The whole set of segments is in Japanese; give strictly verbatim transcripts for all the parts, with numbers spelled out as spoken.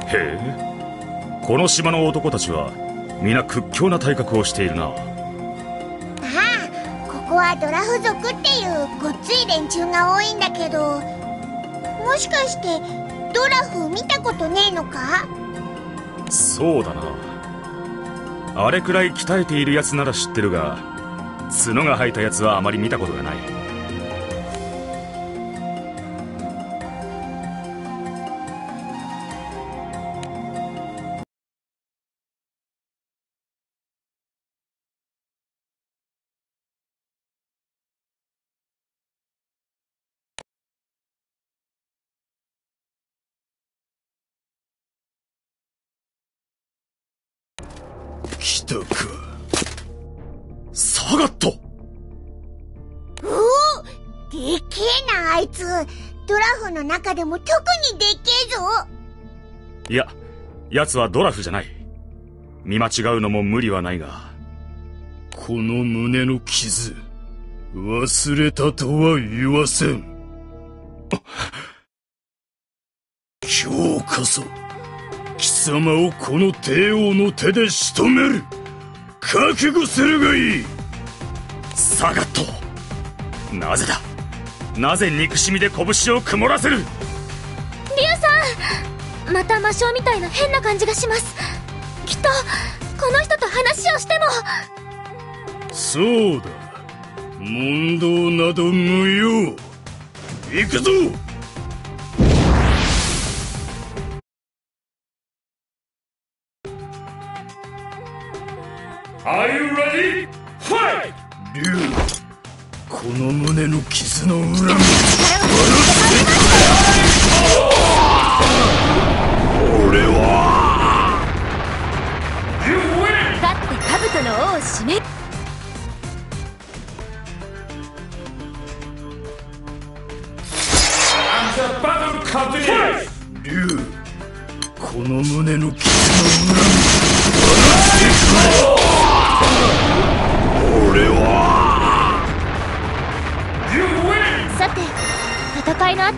へえ、この島の男たちは皆屈強な体格をしているな。ああ、 ここはドラフ族っていうごっつい連中が多いんだけど、もしかしてドラフ見たことねえのか？ そうだな、あれくらい鍛えているやつなら知ってるが、角が生えたやつはあまり見たことがない。 来たか、 サガット。 おお、でっけえなあいつ。ドラフの中でも特にでっけえぞ。 いや、奴はドラフじゃない。見間違うのも無理はないが、 この胸の傷忘れたとは言わせん。今日こそ貴様をこの帝王の手で仕留める。覚悟するがいい。 サガット、なぜだ、なぜ憎しみで拳を曇らせる。 リュウさん、また魔性みたいな変な感じがします。きっとこの人と話をしても。 そうだ、問答など無用。行くぞ。 Are you ready? Fight! 竜、この胸の傷の裏に俺は勝って兜の尾を締める。 竜、この胸の傷の裏に俺は。 さて、戦いのあ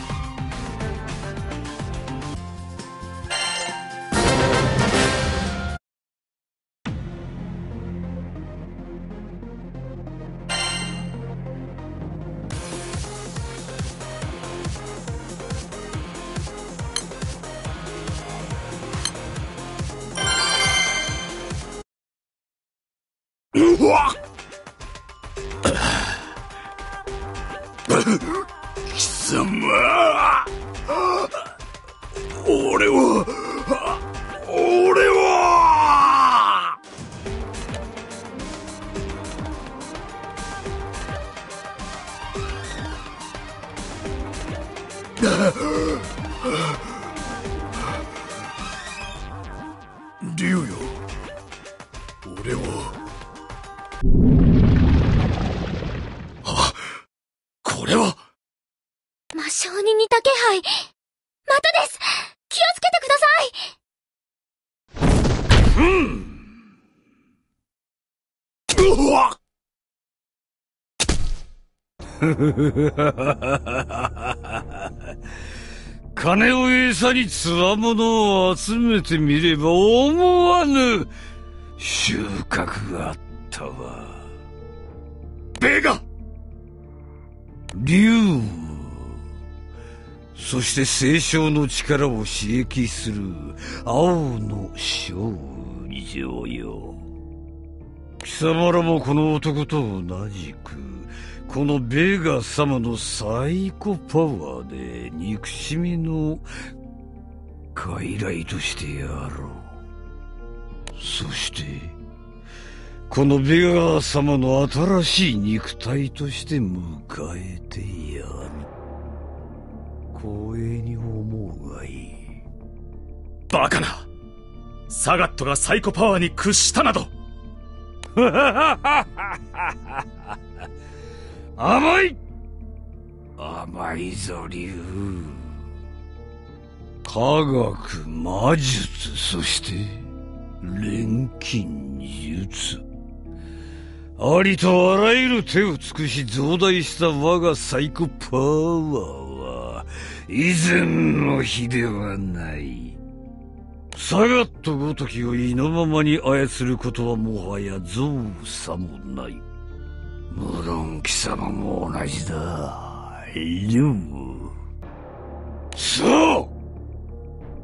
うわっ、貴様、俺は俺は竜よ、俺は。あ、これは魔性に似た気配。またです。気をつけてください。 うんうわっ金を餌につわものを集めてみれば思わぬ収穫があったわ。ベガ、竜、そして聖将の力を刺激する青の少女よ。貴様らもこの男と同じくこのベガ様のサイコパワーで憎しみの傀儡としてやろう。そしてこのベガ様の新しい肉体として迎えてやる。光栄に思うがいい。 バカな、サガットがサイコパワーに屈したなど。 甘い甘いぞ竜。科学、魔術、そして錬金術、ありとあらゆる手を尽くし増大した我がサイコパワーは以前の比ではない。 サガットごときを意のままに操ることはもはや造作もない。無論貴様も同じだ、竜。そう、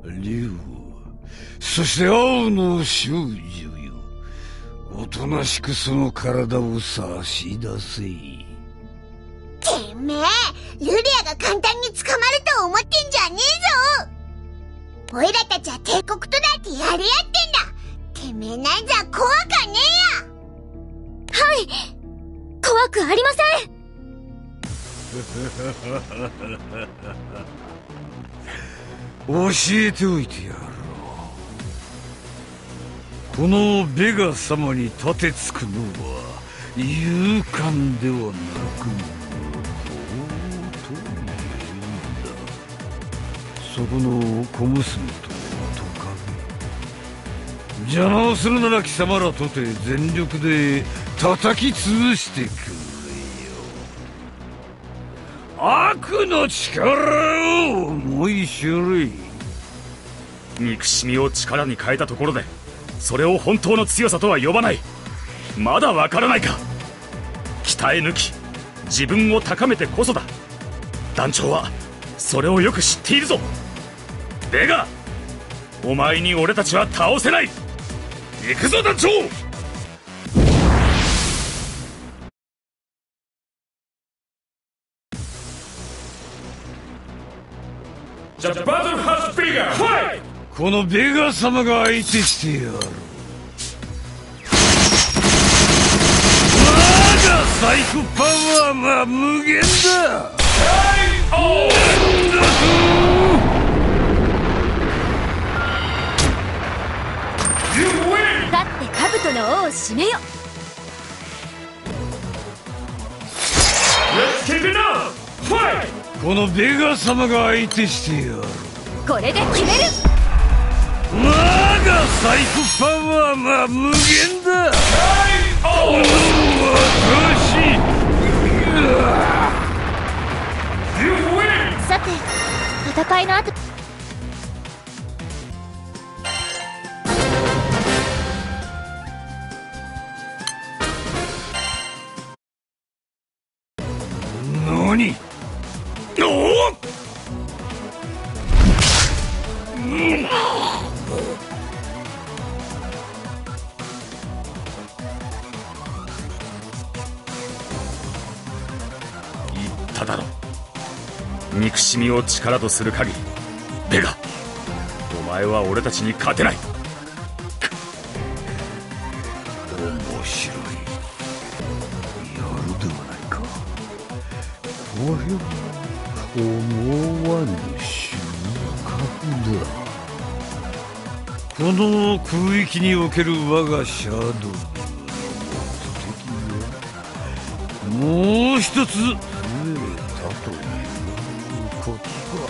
竜。そして青の少女よ、おとなしくその体を差し出せ。てめえ、ルリアが簡単に捕まると思ってんじゃねえぞ。オイラたちは帝国とだってやり合ってんだ。てめえなんざ怖かねえや。 はい、怖くありません。教えておいてやろう。このベガ様に立てつくのは勇敢ではなく、そこの小娘とトカゲ、邪魔をするなら貴様らとて全力で叩き潰してくれよ。悪の力を思い知れ。 憎しみを力に変えたところでそれを本当の強さとは呼ばない。まだわからないか。鍛え抜き自分を高めてこそだ。団長はそれをよく知っているぞ。ベガ、お前に俺たちは倒せない。行くぞ団長。 このベガ様が相手してやる。我がサイコパワーは無限だ。 勝って兜の尾を締めよ。 このベガ様が相手してやる。 これで決める。 我がサイコパワーは無限だ。この私。 さて、戦いの後。 何？おお！ 言っただろ。憎しみを力とする限り、ベガ、お前は俺たちに勝てない。 面白い。やるではないか。これは思わぬ収穫だ。この空域における我がシャドウの目的はもう一つ増えたということか。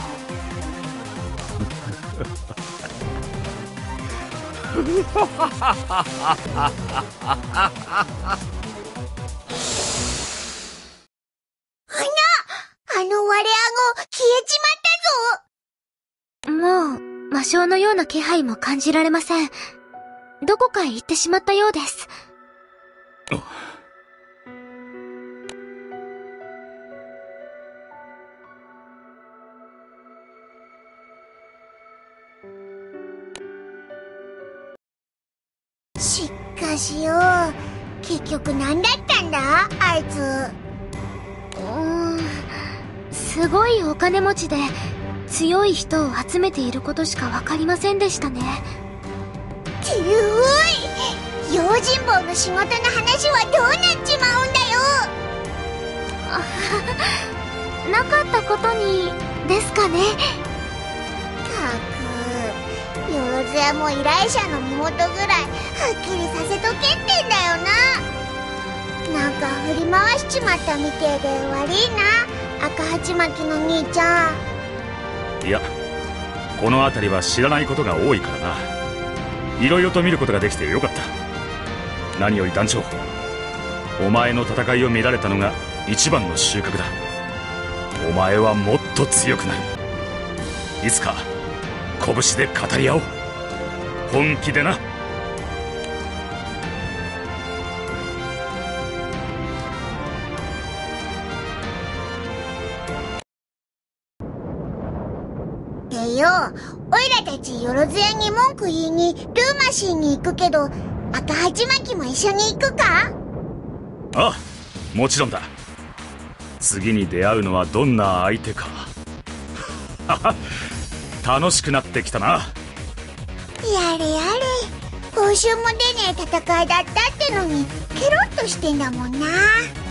あの割れ顎消えちまったぞ。 もう魔性のような気配も感じられません。どこかへ行ってしまったようです。 しかしよ、結局何だったんだあいつ。 うーん、すごいお金持ちで強い人を集めていることしか分かりませんでしたね。 てうい、用心棒の仕事の話はどうなっちまうんだよ。 なかったことにですかね。 たく、よろずやも依頼者の身元ぐらいはっきりさせとけってんだよな。なんか振り回しちまったみてえで悪いな、赤鉢巻きの兄ちゃん。 いや、この辺りは知らないことが多いからな。いろいろと見ることができてよかった。何より団長、お前の戦いを見られたのが一番の収穫だ。お前はもっと強くなる。いつか拳で語り合おう。 本気でな。 でよ、おいらたちよろず屋に文句言いにルーマシーに行くけど、赤鉢巻きも一緒に行くか？ ああ、もちろんだ。次に出会うのはどんな相手か。楽しくなってきたな。 やれやれ、報酬も出ねえ戦いだったってのにケロッとしてんだもんな。